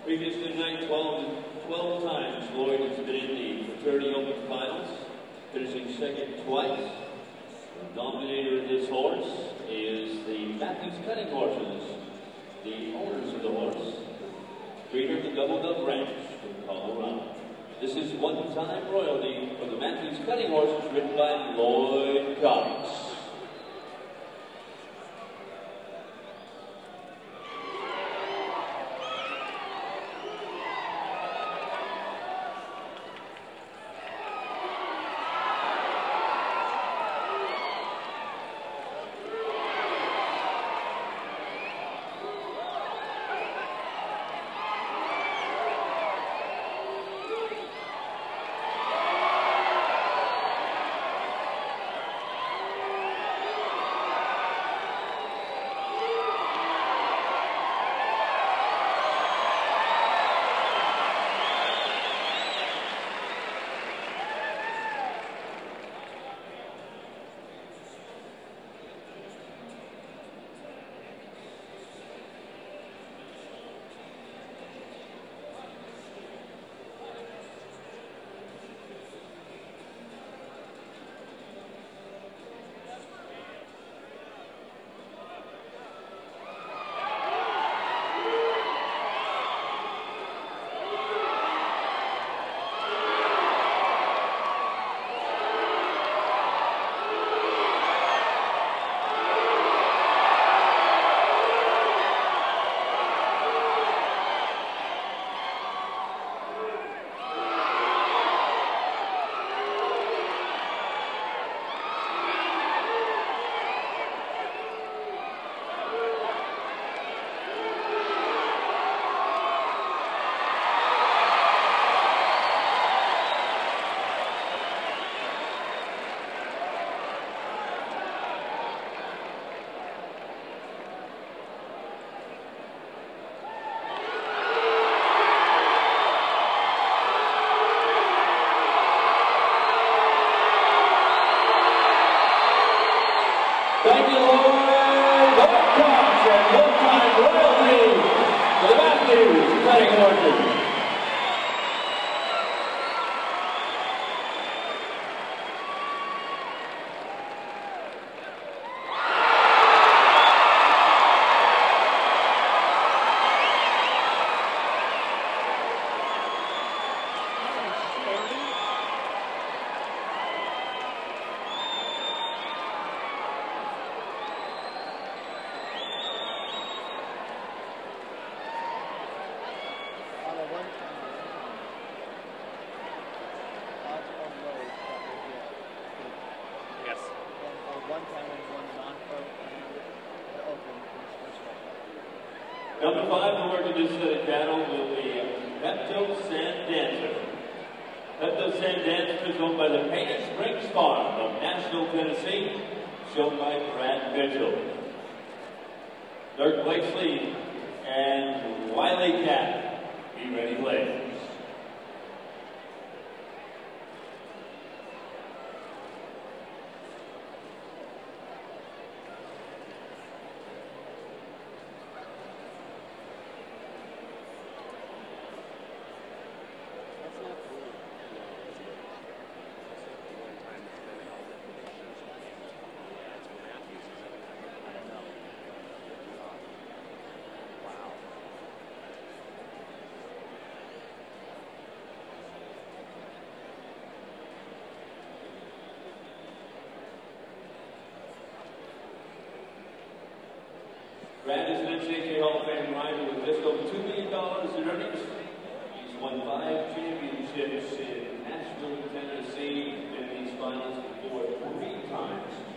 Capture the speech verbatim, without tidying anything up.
Previously tonight, twelve, twelve times Lloyd has been in the fraternity open finals, finishing second twice. The dominator of this horse is the Matthews Cutting Horses, the owners of the horse, breeder of the Double Dove Ranch in Colorado. This is one-time royalty for the Matthews Cutting Horses, written by Lloyd Cox. Thank you, Lloyd. Lloyd Cox and one-time royalty for the Matthews Cutting Horses. Number five, the work of this set of cattle will be Pepto Sand Dancer. Pepto Sand Dancer is owned by the Painted Springs Farm of Nashville, Tennessee, shown by Brad Mitchell. Dirk Blakesley and Wiley Cat, be ready, ladies. Brad is an N C A A Hall of Fame rider with just over two million dollars in earnings. He's won five championships in Nashville, Tennessee, in these finals before three times.